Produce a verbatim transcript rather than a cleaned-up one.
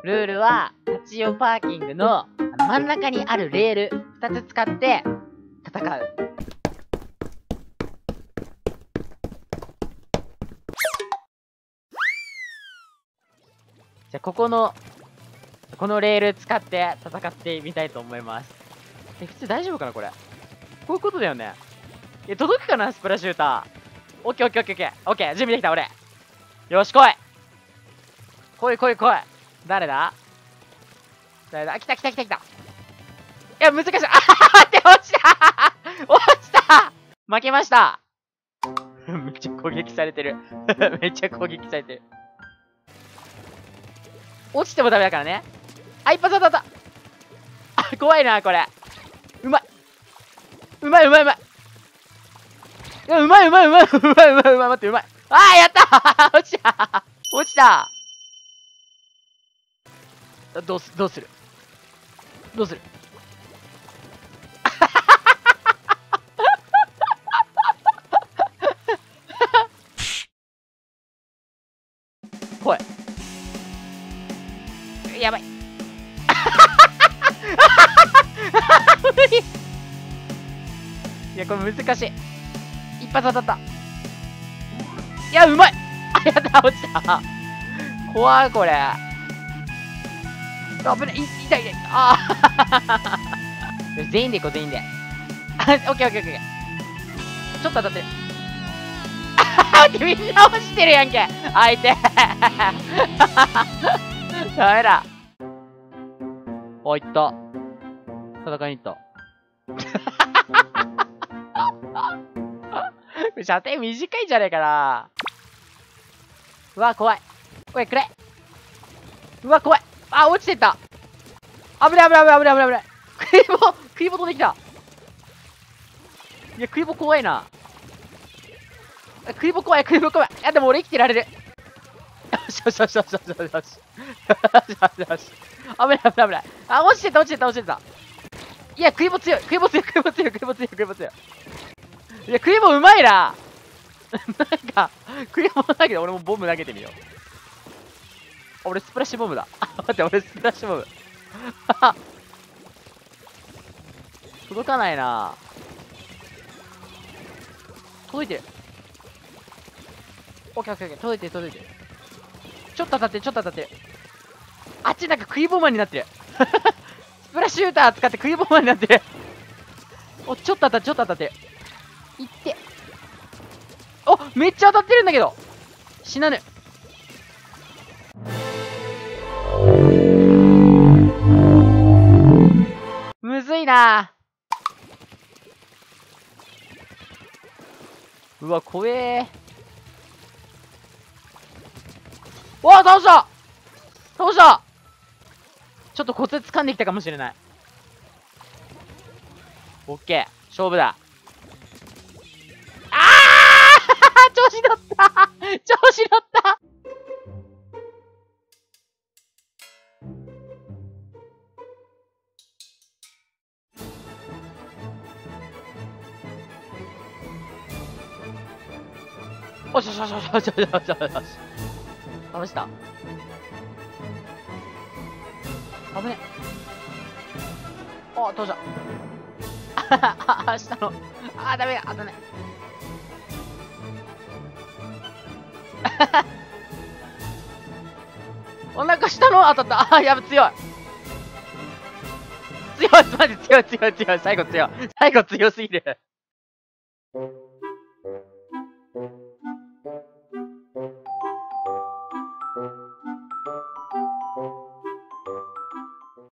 ルールは、立ち寄パーキングのあの真ん中にあるレールふたつ使って戦う。じゃあ、ここの、このレール使って戦ってみたいと思います。え、普通大丈夫かなこれ。こういうことだよね。え、届くかなスプラシューター。オッケーオッケーオッケーオッケー。オッケー、準備できた俺。よし、来い来い来い来い。誰だ誰だ。来た来た来た来た。いや、難しい。あははって落ちた落ちた負けましためっちゃ攻撃されてる。めっちゃ攻撃されてる。落ちてもダメだからね。あ、一発当たった。あ、怖いな、これ。うまい。うまいうまいうまい。いや、うまいうまいうまいうまいうまいうまい。待って、うまい。あー、やった落ちた落ちた。どうす、どうするどうする怖い。やばい。無理。いや、これ難しい。一発当たった。いや、うまい。あ、やった、落ちた。怖い、これ。危ない、い痛い痛い。ああ。全員でいこう、全員で。オッケーオッケーオッケー。ちょっと当たってる。あみんな落ちてるやんけ。相手。ダメだ。あ、いった。戦いに行った。射程短いんじゃねえかな。うわ、怖い。おい、くれ。うわ、怖い。あ、落ちてった。危ない危ない危ない危ない危ない危ない。クリボ、クリボ飛んできた。いや、クリボ怖いな。クリボ怖い、クリボ怖い。いや、でも俺生きてられる。よしよしよしよしよしよしよし。よしよし。危ない危ない危ない。あ、落ちてた落ちてた落ちてた。いや、クリボ強い、クリボ強い、クリボ強い、クリボ強い、クリボ強い。いや、クリボうまいな。なんか、クリボだけど俺もボム投げてみよう。俺スプラッシュボムだ。待って、俺スプラッシュボム。届かないな。届いてる。オッケーオッケーオッケー。届いてる届いてる。ちょっと当たってる、ちょっと当たってる。あっちなんかクイボマンになってる。スプラッシューター使ってクイボマンになってる。お、ちょっと当たって、ちょっと当たってる。いって。お、めっちゃ当たってるんだけど。死なぬ。むずいな。うわ、怖えー。おー、倒した倒したちょっとコツ掴んできたかもしれない。オッケー、勝負だ。あー調子乗った調子乗ったおしよしよしよしよしよしよしよし。倒した。危ね。お、倒した。ああ、下の。あ、ダメだ、あ、ダメ。お腹下の当たった。あ、やば、強い。強い、マジ強い強い強い。最後強い。最後強すぎる。